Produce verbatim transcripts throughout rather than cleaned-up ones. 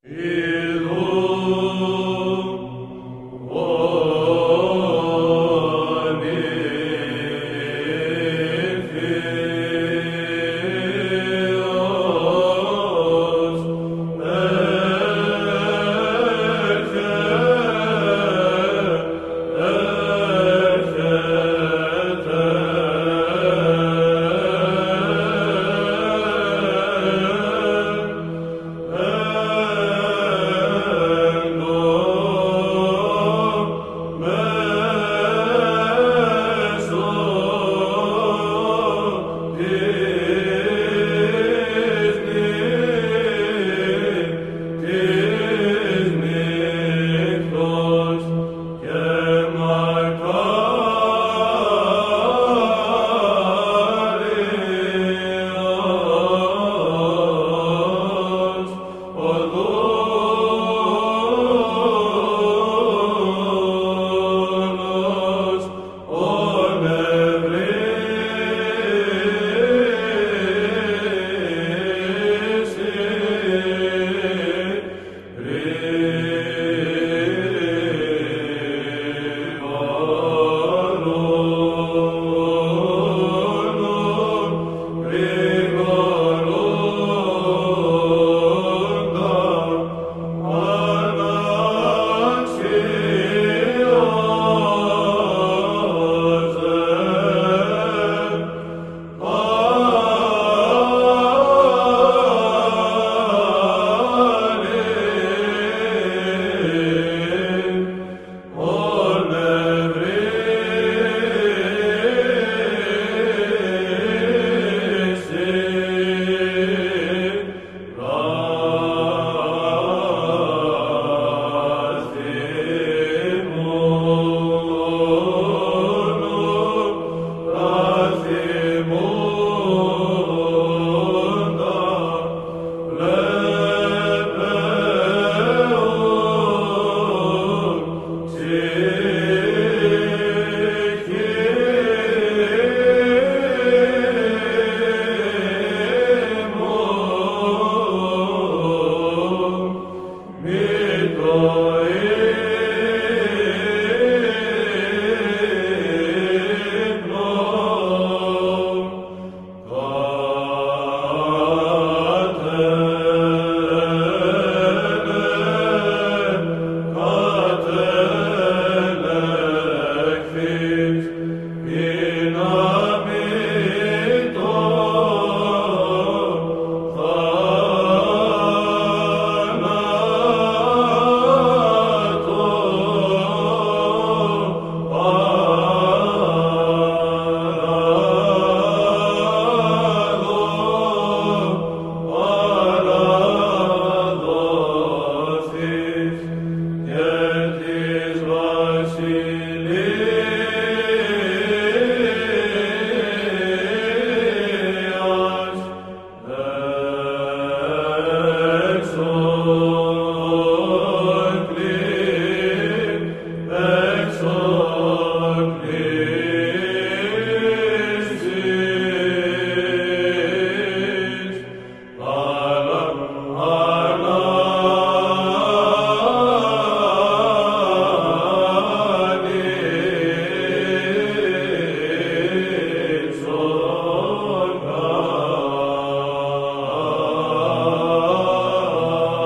Amen.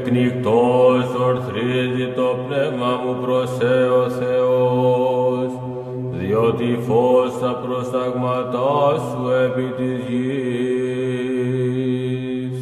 εκνικτός ορθρίζει το πνεύμα μου προς ο Θεός, διότι φως τα προστάγματά σου επί της γης.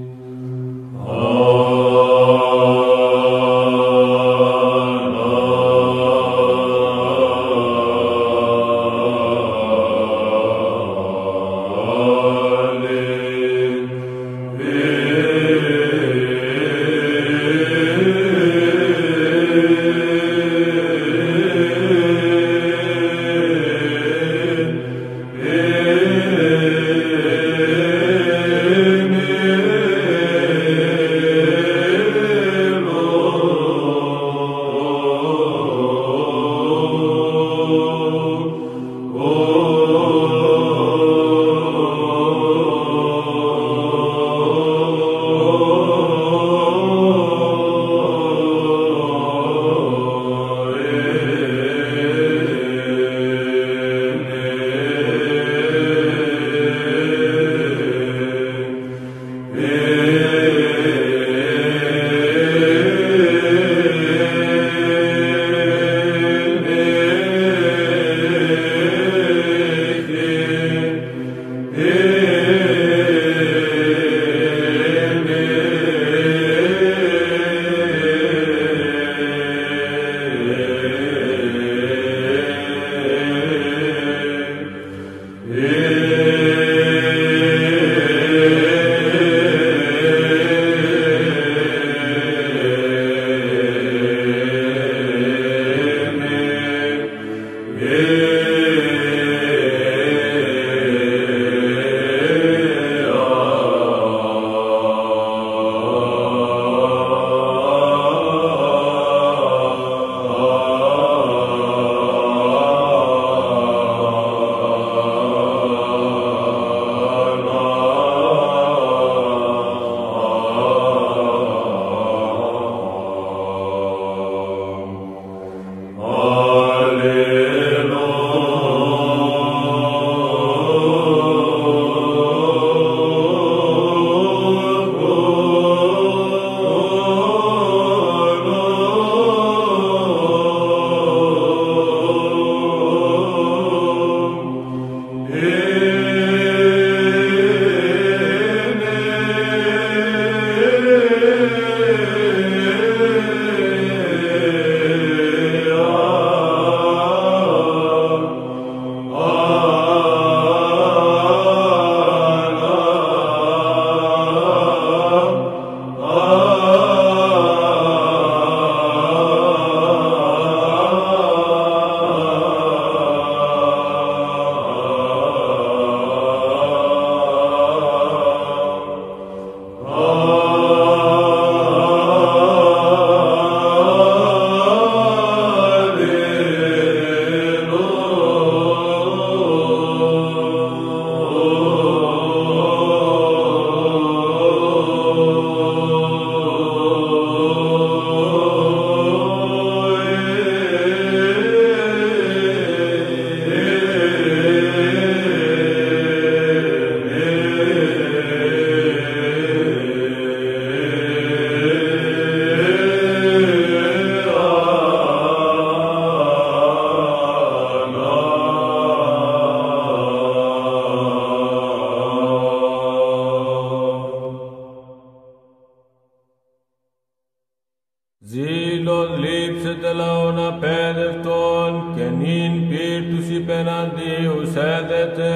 Ζήλον λείψετε λαόν απέδευτον, και νυν πυρ τους υπεναντίους έδετε.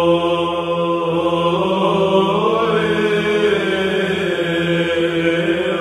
Yeah.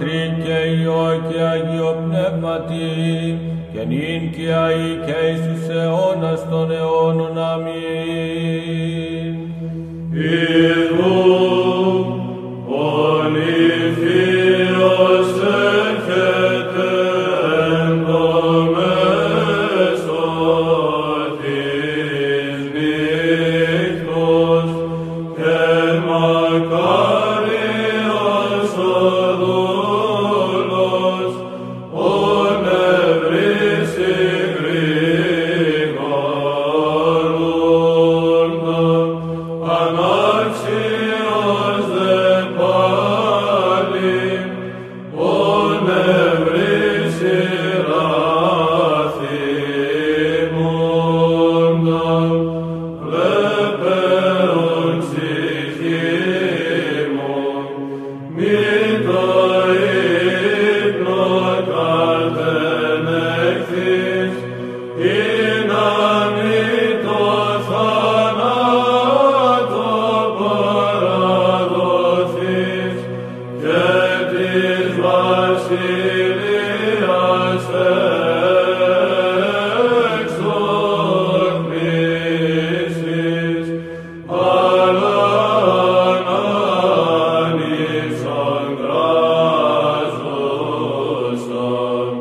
Πατρί και Υιό και Αγίο Πνεύματι, και νυν και αεί και εις τους αιώνας των αιώνων. Αμήν. Ιδού, Πολυφίος έρχεται εν το μέσο της νύχτος, και μακάριος ο δούλος, ο νευρίσει γρήγορούντα, ανάξιος δε πάλι, ο νευρίσει ραθυμούντα, βλέπεον ψυχή μου, μη το ύπνο κατενεχθείς, ή να μη το θάνατο παραδοθείς, και της βασιλείας εξορμήσεις, αλλά ανάνησαν κράζουσαν.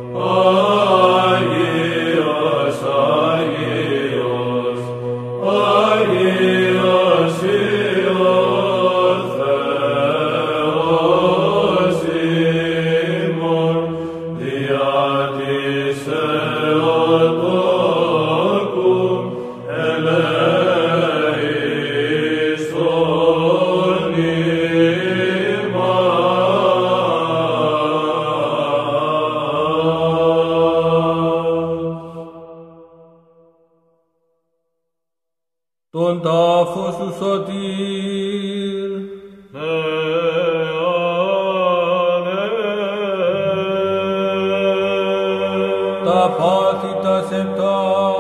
Άγιος, Άγιος, Άγιος Υιός Θεός ημών, διά της Θεοτόκου ελέησον ημάς. Τον τάφο σου σωτήρ, τα πάθη τα σεπτά,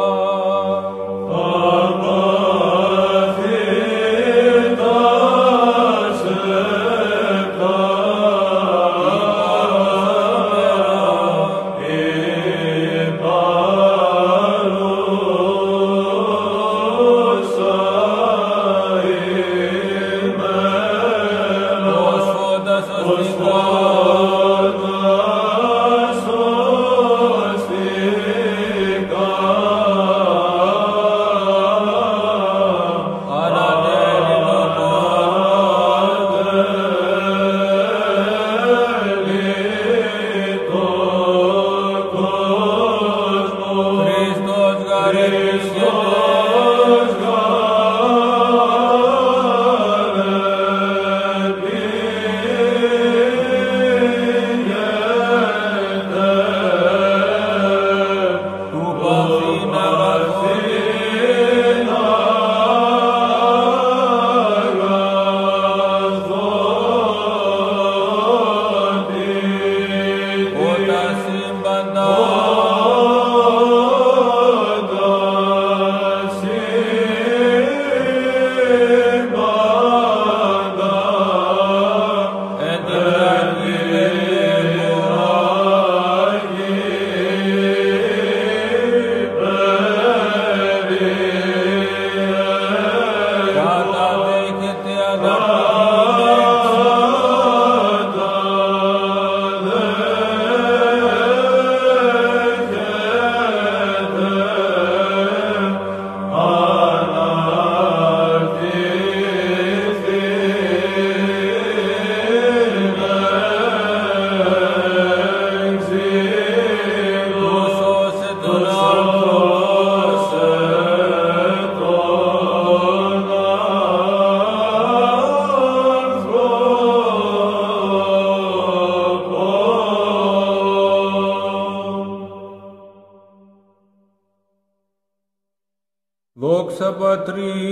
δόξα Πατρί,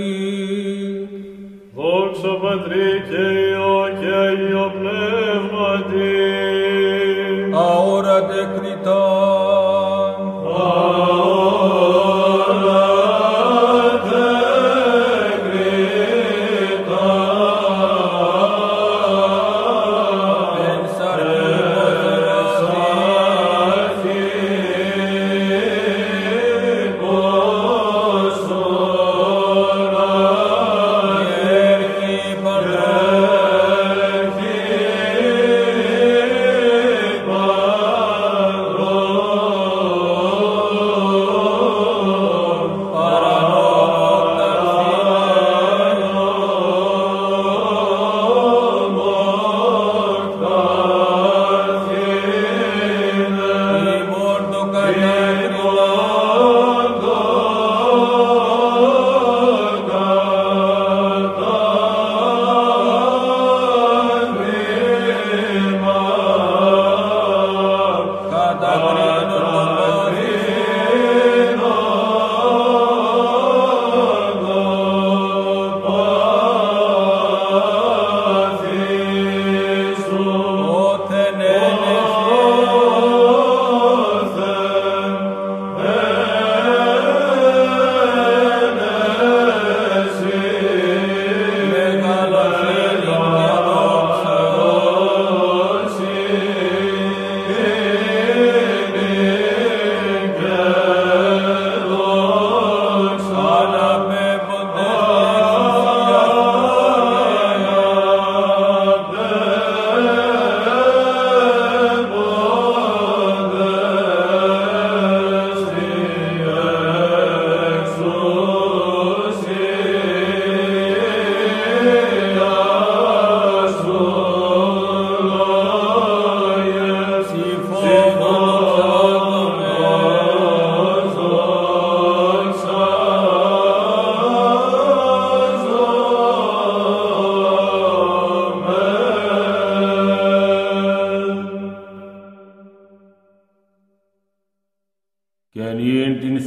δόξα Πατρί και Υιό και Αγίο Πνεύματι, αόρατε κριτά, αόρατε κριτά, εν σαρκή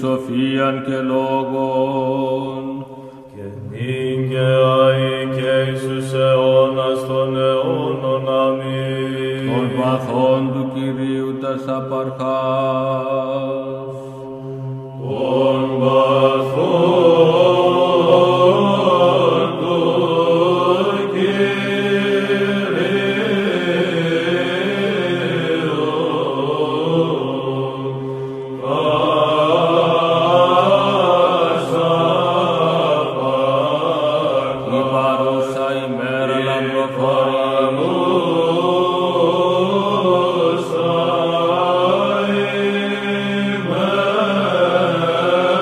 σοφίαν και λόγον, και νυν και αεί και εις τους αιώνας των αιώνων. Αμήν. των παθών του Κυρίου τας απαρχάς, των παθών του η παρούσα ημέρα λαμπροφόρη, Κυρίου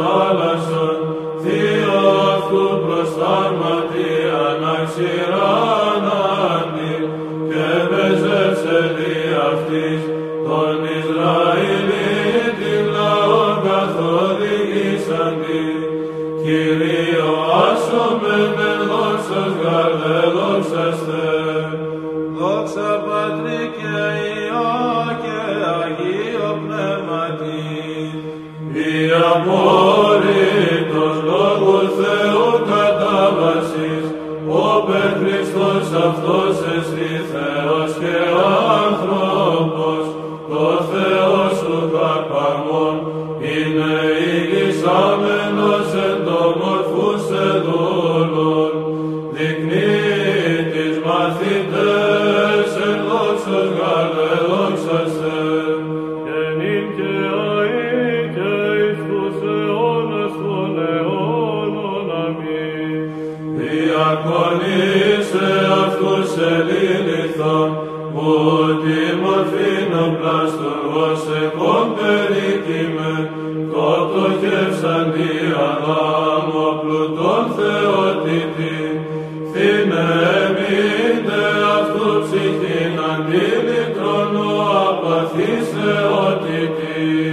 θάλασσον, θείο αυτού προστάγματι αναξηράναντι, και μεζεύσε δι' αυτής τον Ισραηλίτην λαόν καθοδηγήσαντι. Κυρίω άσομεν εν δόξος γαρδε δόξαστε. Δόξα Πατρί και Υιό και Αγίο Πνεύματι. Η απόρριτος λόγου Θεού κατάβασης, όπερ Χριστός αυτός εστι Θεός και άνθρωπος, το Θεός σου καρπαμόν, είναι ηγησάμενος εν το μορφούς εδούλων, δεικνύει τις μαθητές εν δόξος γαρδε δόξαστε. Και νυν και αεί και εις τους αιώνας των αιώνων. Αμήν. Διακονήσε αυτούς ελληνηθών, που τη μορφήν οπλαστουργός εκόν περίκυμε, κότο κευσαντι Αδάμο πλουτών θεότητη, θύνε εμείντε αυτού ψυχήν αντίλητρονο απαθής θεότητη.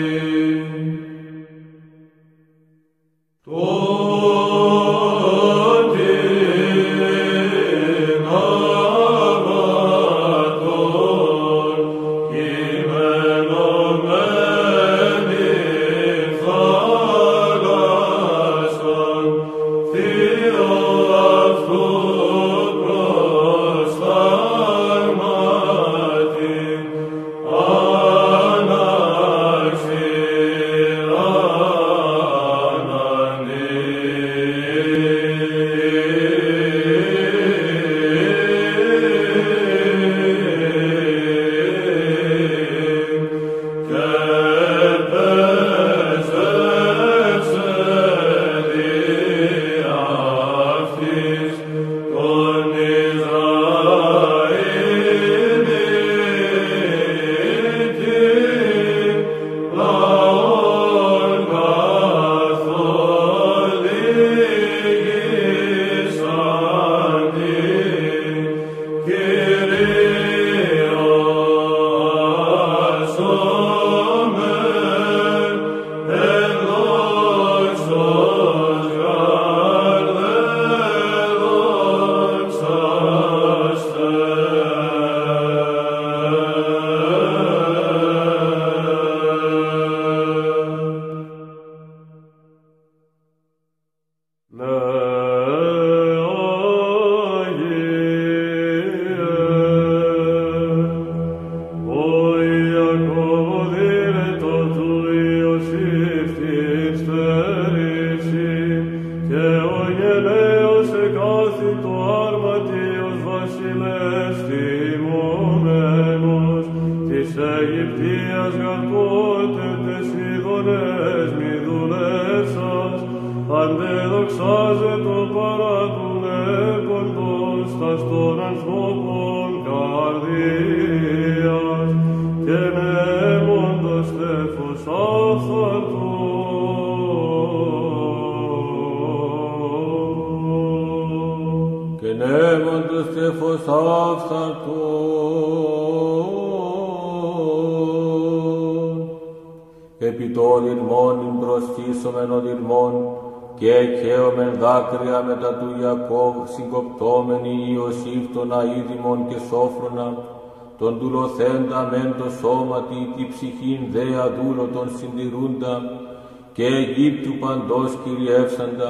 Επί το οδυρμόνιν προσχίσομεν οδυρμόν, και εκαίωμεν δάκρυα μετά του Ιακώβ, συγκοπτώμενοι Ιωσήφ τον αίδημον και σόφρονα, τον δουλοθέντα μεν το σώματι, τη ψυχήν δε αδούλο τον συντηρούντα, και Αιγύπτου παντός κυριεύσαντα,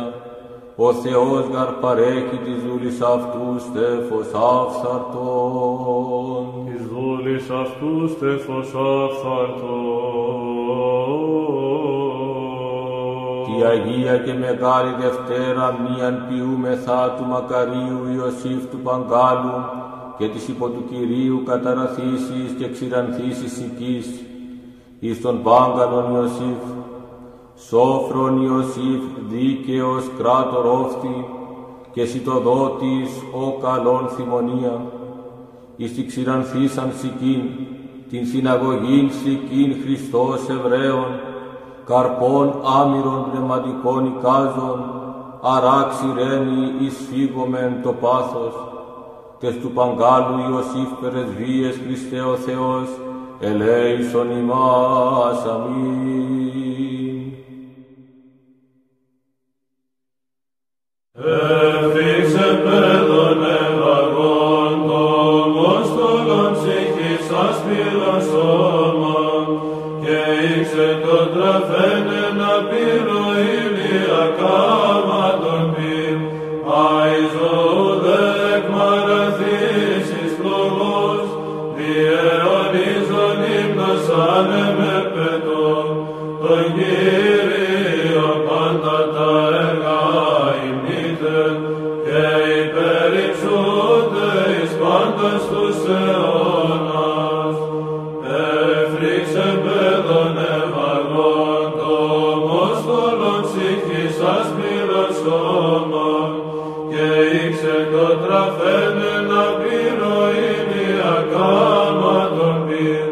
ο Θεός γαρ παρέχει της δούλης αυτού στέφος άφθαρτον. Της δούλης αυτού στέφος άφθαρτον. Τη Αγία και Μεγάλη Δευτέρα μίαν ποιούμεθα του Μακαρίου Ιωσήφ του Παγκάλου και της υπό του Κυρίου καταραθήσεις και ξηρανθήσεις οικής, εις τον Πάγκαλον Ιωσήφ, σόφρον Ιωσήφ, δίκαιος κράτορ όφθη, και σιτοδότης ο καλόν θυμονία, εις τη ξηρανθήσαν σικήν, την συναγωγήν σικήν Χριστός Εβραίων, καρπών άμυρων πνευματικών εικάζων, αράξ ειρήνη εις φύγομεν το πάθος, τες του Παγκάλου Ιωσήφ πρεσβείες Χριστέ ο Θεός, ελέησον ημάς. Αμήν. Εφήξε παιδον ευαγών, το μόστολον ψυχής ασπήρων σώμων, και ήξε το τραφένεν απείρο ηλιακά μάτων πυρ, αϊζόδεκ μαραθήσεις φλογός, διαιωνίζον ύμνος ανεμεπετών, τον Κύριο πάντα τα έργα υμνήθεν, και υπερυψούνται εις πάντας τους αιώνας. Εφρίξε παιδον ευαγών, το μόστολον ψυχής ασπήρων σώμων, και ήξε το τραφένεν απείρο ηλιακά μάτων πυρ,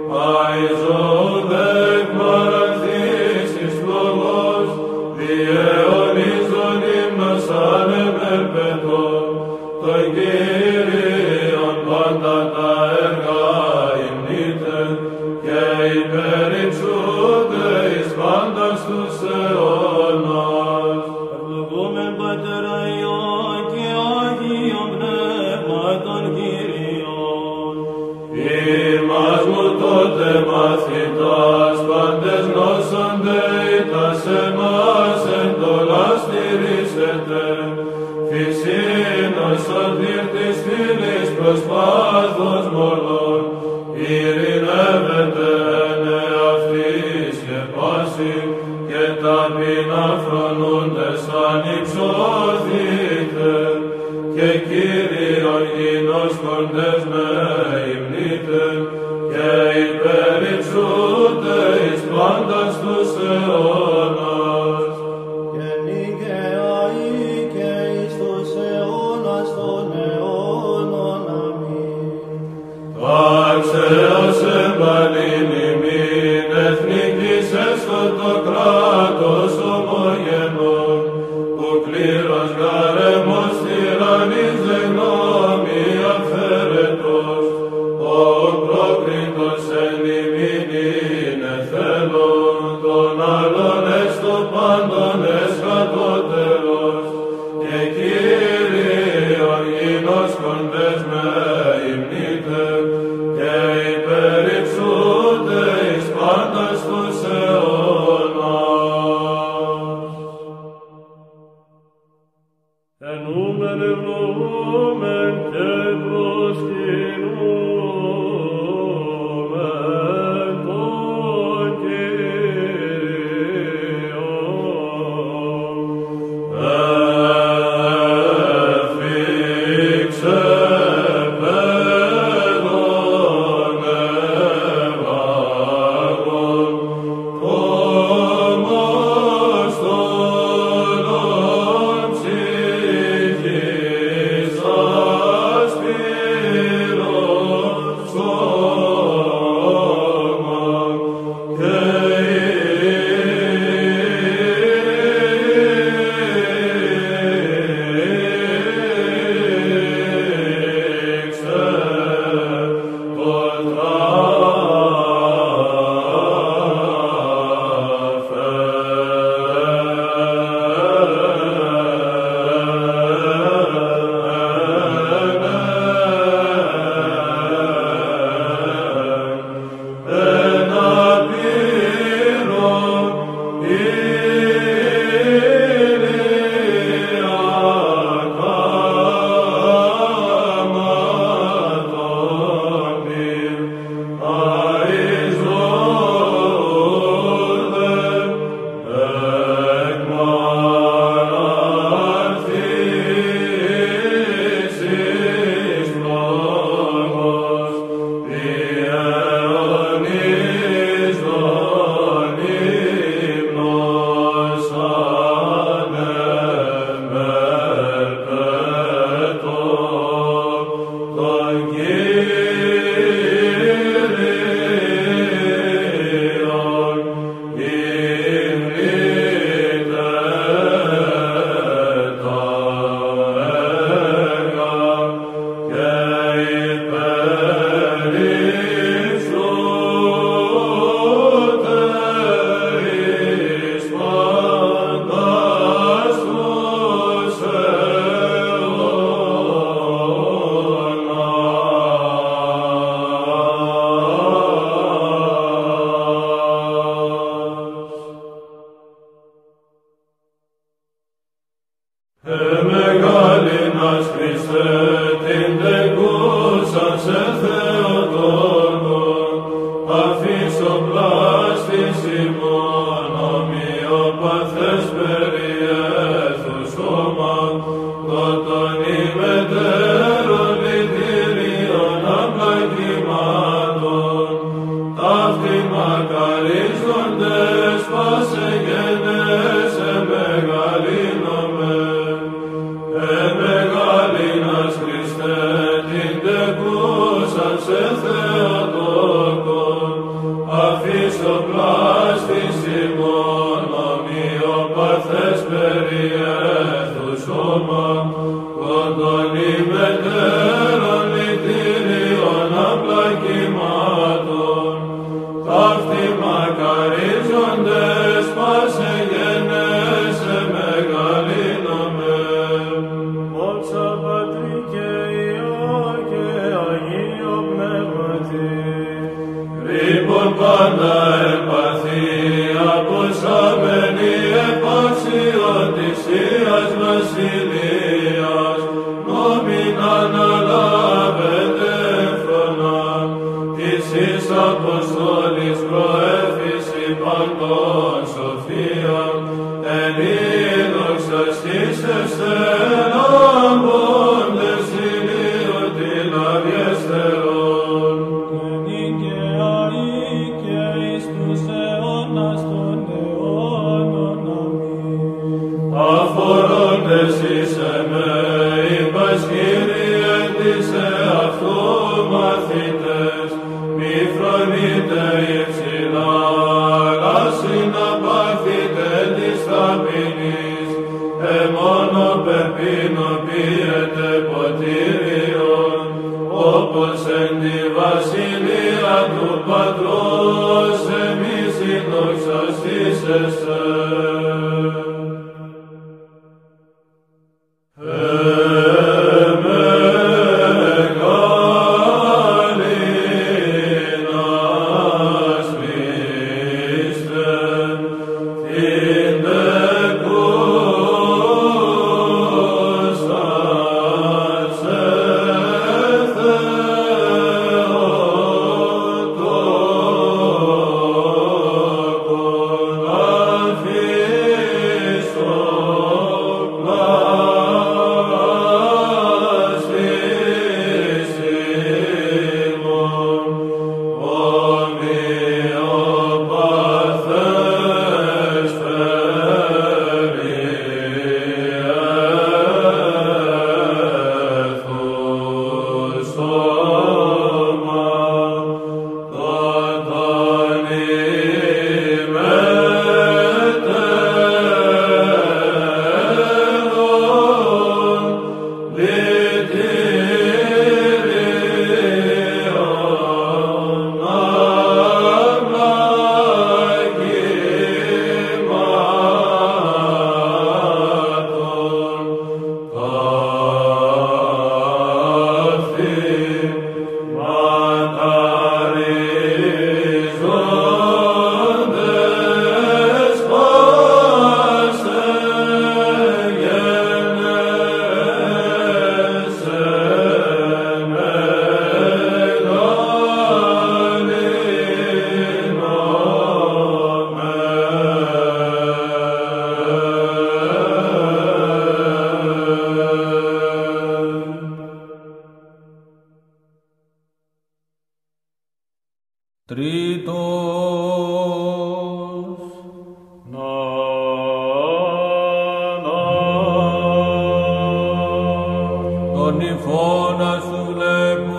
αϊζόδεκ μαραθήσεις φλογός, διαιωνίζον ύμνος ανεμερπετών, τον Κύριον πάντα τα έργα υμνήθεν, και υπερυψούνται εις πάντας τους αιώνας. Ευλογούμεν Πατέρ Υιόν και Άγιον Πνεύματον Κύριον. Ημάς μου τότε μαθητάς, πάντες νόσονται ήτας εμάς εντολάς στηρίσετε. Φυσίνος ο δίρτης φίλης προς πάθος μολών, ειρηνεύεται εαυτής και πάση, και ταπεινά φρονούντες ανυψώθητε, και Κύριον γινώσκοντες με υμνείτε, και υπερυψούνται εις πάντας τους αιώνας. Και νικαία ή και εις τους αιώνας των αιώνων. Αμήν. Αξέως εμπαλήν ημίν εθνικής έσχον το κράτος ομογενών, που κλήρος γαρεμός τυραννής δε γνώμη αφαίρετος, ο πρόκριτος εν ημίν είναι θέλων, των άλλων έστω πάντων εσχατότερος, και Κύριον γινώσκοντες με υμνείτε, και υπερυψούνται εις πάντας τους αιώνας. Ενούμεν ευλογούμεν και προσκυνούμεν τον Κύριον. Εφήξε παιδον ευαγών, το μόστολον ψυχής ασπήρων Εμεγάλινας Χριστέ, την τεκούσαν σε Θεοτόκον, αφήσω πλάστης ημών, ομοιοπαθές περιέθους σώμα, τότον ημετέρων λυτήριων αμπλακημάτων, ταύτη μακαρίζοντες πάσε γενές εμεγαλύνομαι. Εμεγάλινας Χριστέ, την τεκούσαν σε Θεοτόκον, αφήσω πλάστης ημών, ομοιοπαθές περιέθους σώμα, κοντών ημετέρων λυτήριων αμπλακημάτων, ταύτη μακαρίζοντες πάσε γενές εμεγαλύνομαι. Δόξα Πατρί και Υιό και Αγίο Πνεύματι. Ρήπον πάντα εμπαθή, αποσάμενη επάξιον της Θείας Βασιλείας, νόμιν αναλάβετε φρονά, της εις Αποστόλης προέφηση παντών σοφίαν, εν είδοξας της εστεράμποντες ηλίου την αδιεστερών. Νικαιαή και εις τους αιώνας των αιώνων. Αμήν. Αφορώντες εις εμέ, είπας Κύριε της εαυτού μαθητές, μη φρονείτε υψηλά, αλλά συναπαθείτε της ταπεινής, εμόνο πεπινοποιείτε ποτήριον, όπως εν τη βασιλεία του Πατρός εμείς η δοξαστήσεστε. Εμεγάλινας Χριστέ, την τεκούσαν σε Θεοτόκον, αφήσω πλάστης ημών, ομοιοπαθές περιέθους σώμα, τότον ημετέρων λυτήριων αμπλακημάτων, μακαρίζοντες πάσε γενές Τρίτος. Να, Τον υφώνα σου βλέπω,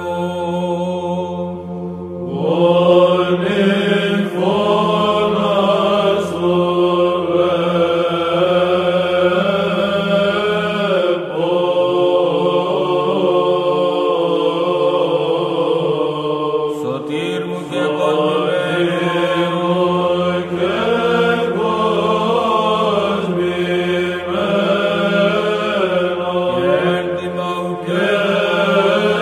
τον υφώνα σου βλέπω. σωτήρ μου και κοσμημένο, Και κοσμημένο, και ένθιμα ουκέ, και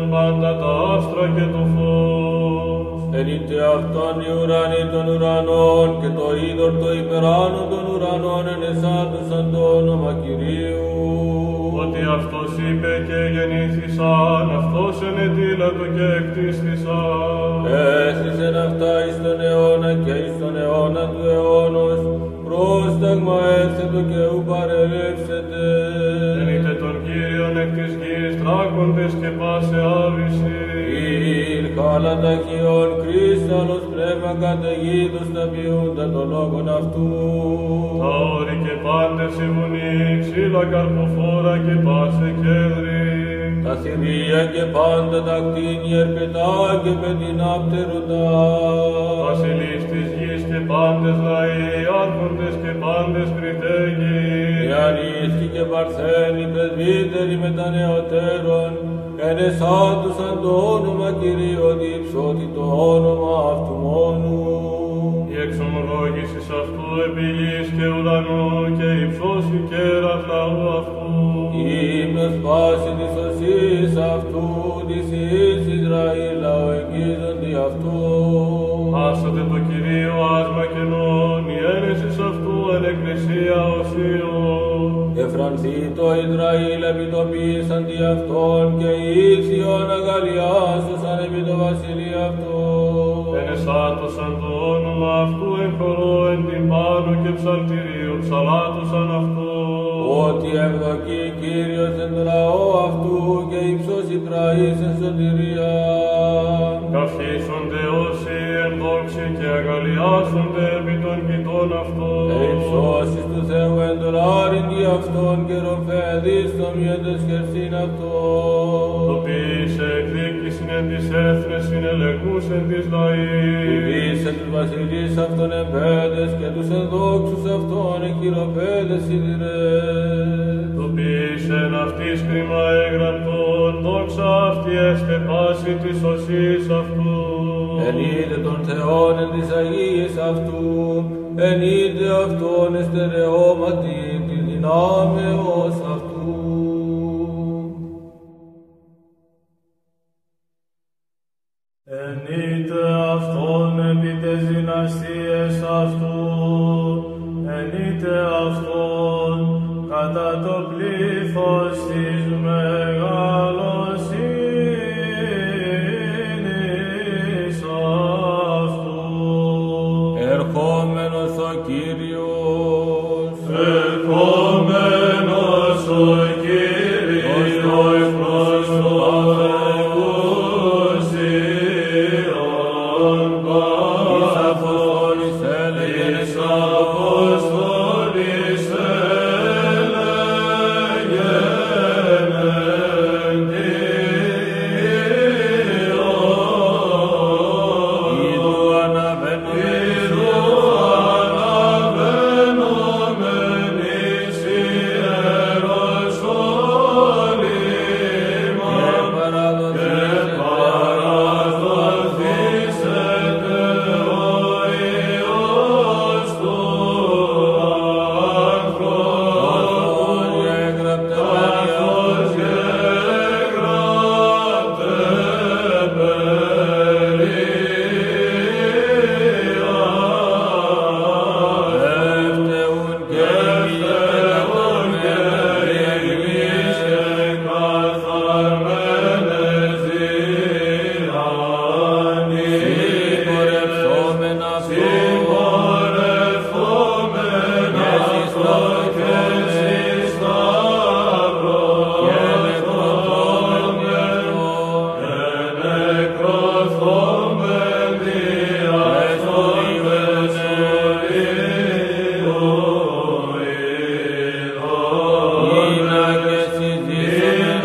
πάντα τα άστρα και το φως. Εν είτε αυτόν οι ουρανοί των ουρανών και το είδωρ το υπεράνω των ουρανών ενεσάντουσαν το όνομα Κυρίου. Ότι αυτός είπε και γεννήθησαν, αυτός ενετήλατο και εκτίστησαν. Έστησεν αυτά εις τον αιώνα και εις τον αιώνα του αιώνος, πρόσταγμα έφθετο και ου παρελεύσετε. Εν είτε τον Κύριον εκ της γης τράκοντες και πάσε άβηση. Ήρ χάλα ταχυών κρίσταλος πνεύμα καταιγίδος τα ποιούντα των λόγων αυτού. Τα όρη και πάντες η βουνή, ξύλα καρποφόρα και πάσε κέδρη. Τα θηρία και πάντα τα κτίνη ερπετά και πετεινά πτερωτά. Βασιλείς της γης και πάντες λαοί, άρχοντες και πάντες κριτέγοι. Οι ανίσχοι και παρθένοι πρεσβύτεροι με τα νεωτέρων, ενεσάντουσαν το όνομα Κυρίου διψώτη το όνομα αυτού μόνου. Η εξομολόγησης αυτού επί γης και ουρανού και η ψώση κέρας λαού αυτού. Ύμνος πάση της οσής αυτού, της Υιής Ισραήλ λαό εγγίζοντι αυτού. Άσατε το Κυρίο άσμα κενών, η ένεσης αυτού εν εκκλησία οσίων. Εφρανθεί το Ισραήλ επιτοπίσαν δι' αυτόν και οι Ήξιον αγαλιάσωσαν επί το βασιλείο αυτό. Ενεσάτωσαν το όνομα αυτού εν χορό εν τυμπάνου και ψαλτηρίου ψαλάτωσαν αυτό. Ότι ευδοκεί Κύριος εν το λαό αυτού και υψώσει πραής εν σωτηρία. Καυχήσονται όσοι εν δόξη και αγαλιάσονται επί των κοιτών αυτών. Υψώσεις του Θεού εν το λάριν δι' αυτόν και ρομφέδης το μιέντες χερσίν αυτόν. Τοπίησε εκδίκησιν εν της έθνες συνελεγούς εν της λαής. Ειδήσε τους βασιλείς αυτών εμπέδες και τους ενδόξους αυτών εκχειροπέδες σιδηρές. Τοπίησε εν αυτής κρίμα έγραπτον, δόξα αυτή έστε πάση της οσής αυτού. Εν είδε των Θεών εν της Αγίας αυτού, εν είδε αυτόν εστερεώματι της δυνάμεως αυτού. Εν είδε αυτόν επί τες δυναστείες αυτού, εν είδε αυτόν κατά το πλήθος της μεγαλοσύνης αυτού. Ερχόμενος ο Κύριος, Ερχόμενος ο Κύριος προς το αγούσιον εις Αποστόλης έλεγεν εις Αποστόλης έλεγεν εν Κύριον. είδου αναβαίνομεν Είδου αναβαίνομεν εις Ιεροσόλυμα και και παραδοθήσεται παραδοθήσεται ο Υιός του ανθρώπου, όλοι έγραπτε καθώς γεγράφτε ευτεούν και Ευτεούν και εμείς και καθαρμένες δυνάμεις, συγχωρευσόμεν αυτού συγχωρευόμεν αυτό και εσείς σταυρό και νεκρωθόμεν και νεκρωθόμεν δι' αυτόν Ήνα και συζήσομεν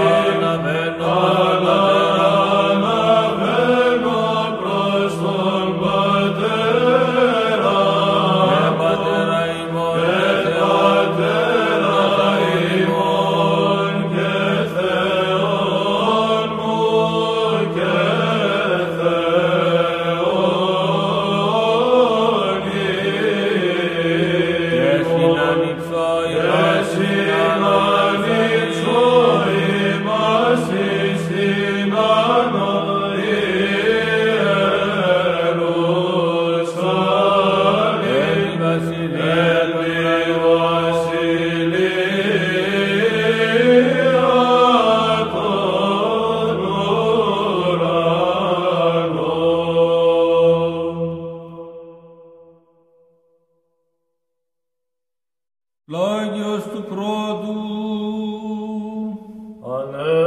Αναβαίνω προς τον πρόδου. Ανέ,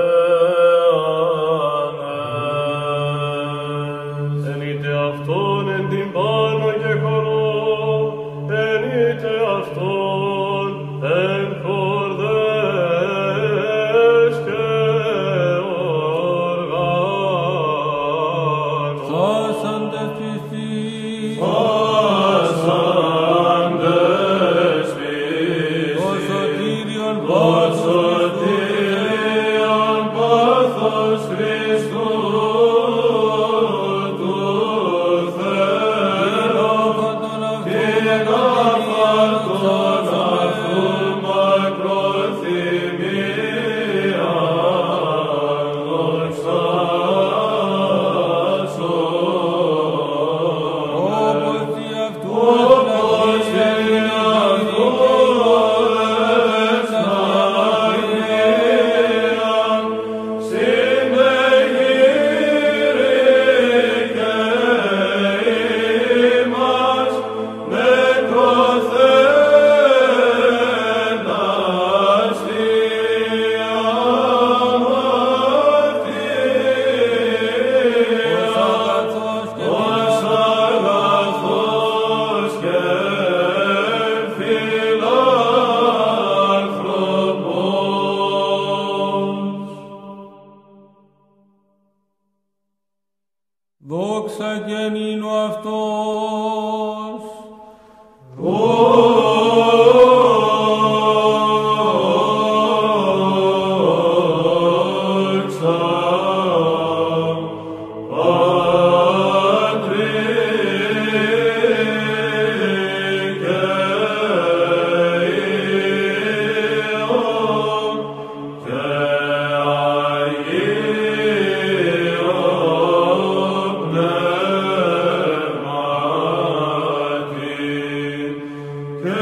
ανέ, εν είτε αυτόν εν την πάνω και χορό, εν είτε αυτόν εν χορδές και οργάνων. Σώσαντες πιστοί, σώσαντες πιστοί, ο σωτήριον ο πάθος σωτήριον πάθος Χριστού του Θεού, την άφαρτον αυτού μακροθυμίαν δοξάσω. όπως δι' αυτού Όπως την αυτού ευσαγγελίαν συνεγείρει και ημάς νεκροθένας τη αμαρτία. ως αγαθός και Ως αγαθός και φιλάνθρωπος. δόξα γεννήν ο αυτός. Δόξα Πατρί και Υιόν και Αγίον Πνεύματι και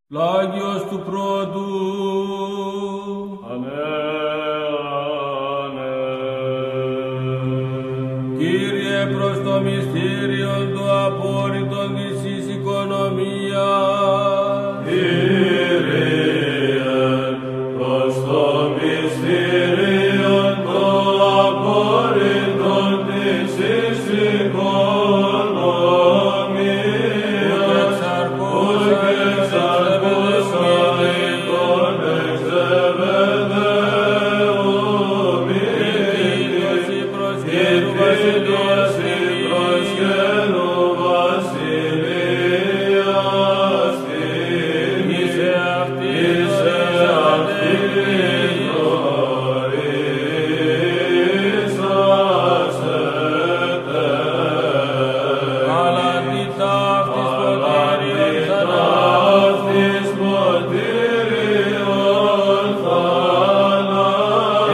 Λόγιος του πρώτου. Αμέ, αμέ. Κύριε, προς το μυστήριο του απόρριτον της εις οικονομία. Κύριε, προς το μυστήριο του απόρριτον της εις οικονομία, που και εξαρκούσαν εικόν εξεβεδεούμητης, Κύριος η προσκέρου βασιλείας την, είσαι αυτής γνωρίσασετε. Αυτής ποτήριον θανάτων,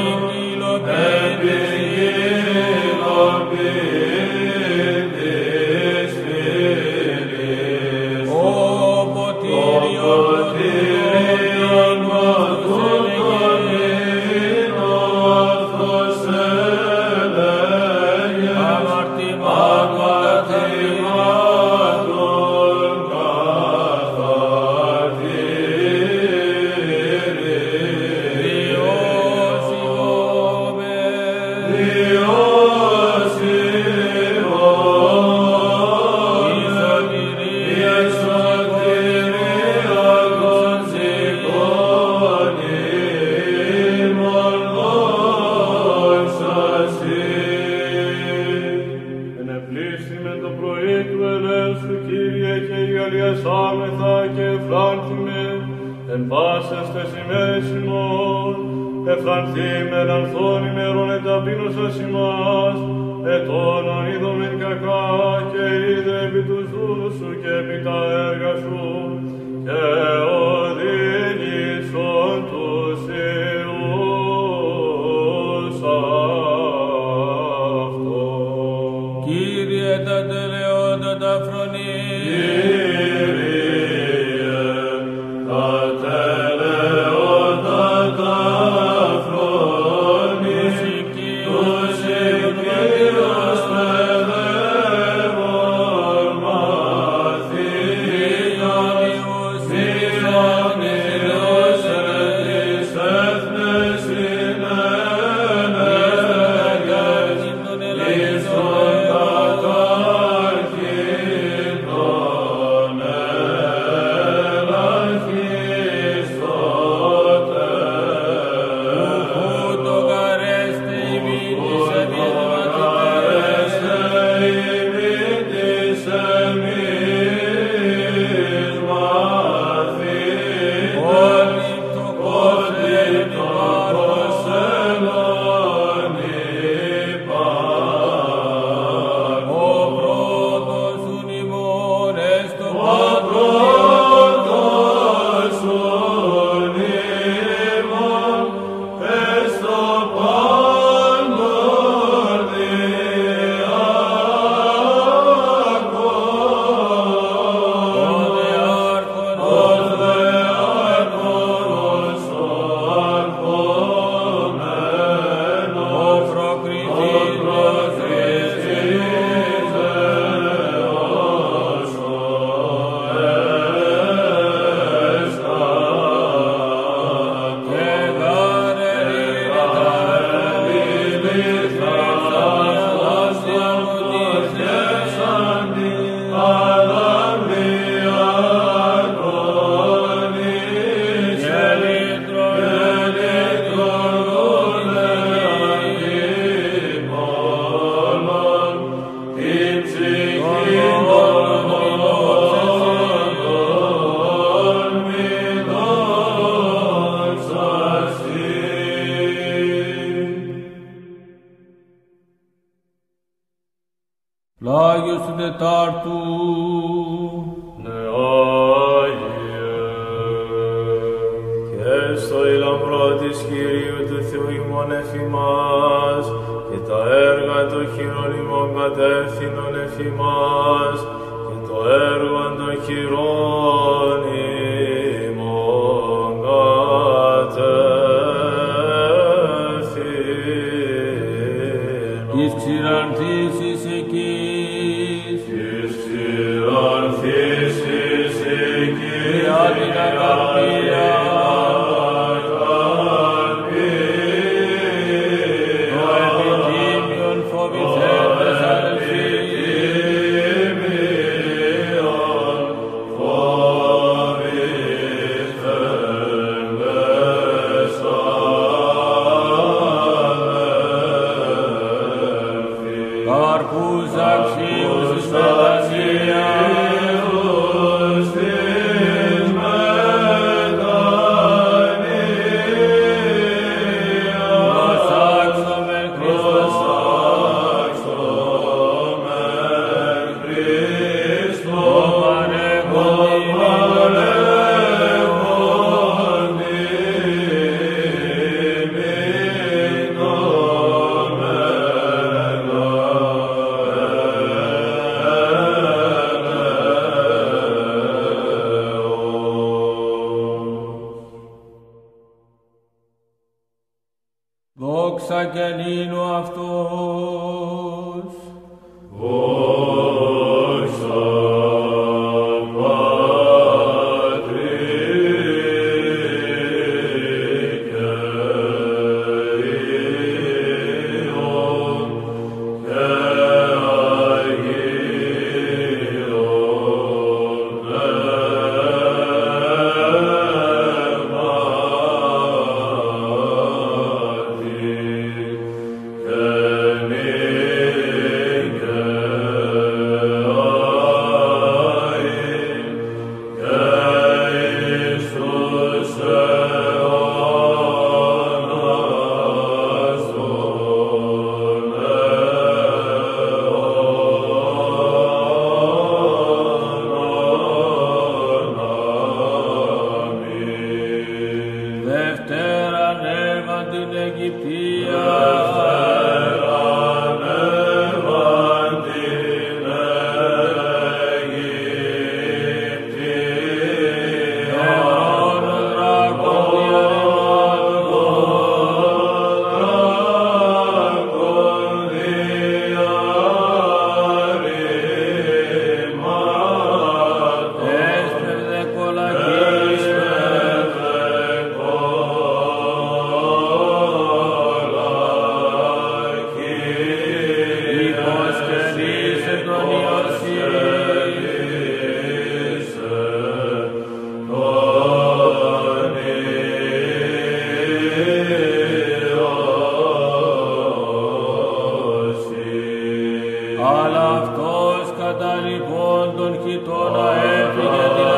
επικυλοποιητής φυλής. Ο ποτήριον Ποτήριον τούτον ειν όρθος έλεγε, αμαρτημάτων καθαρτήρης. Ενεπλήσθη με το πρωί του ελεύθου, Κύριε, και γαλιασάμεθα και εφράνθημε εν πάσες τες ημέρες ημών. Εφρανθή με λανθών ημερών εταπείνωσας ημάς, ετώνων είδομεν κακά και είδε επί τους δούλους σου και επί τα έργα σου, και οδήγησον τους Υιούς αυτών. Κύριε, τα τελεόντα τα φρονείς. Κύριε, τα τελεόντα τα φρονείς, τους οικείους παιδεύων μαθητών, διονύους της έθνες συνένεγες, εις τον κατάρχητον ελαχιστωτέρ. Το καρέστε ημί της Παρέστε ημί της εμείς μαθητές, ότι το προσέλων υπάρ. Ο πρώτος ουν ημών έστω Ο πρώτος ουν ημών εις το πάντων διάκον. Ο δε άρχονος ο αρχόμενος, ο προκριθής Θεός ο έσκαν. και Λόγιος του Τετάρτου. Και στο ηλαμπρό της Κυρίου του Θεού ημών εφημάς, και τα έργα των χειρών ημών κατεύθυνον εφημάς, και το έργο των χειρών ημών ερχόντων χιτώνα έφυγε την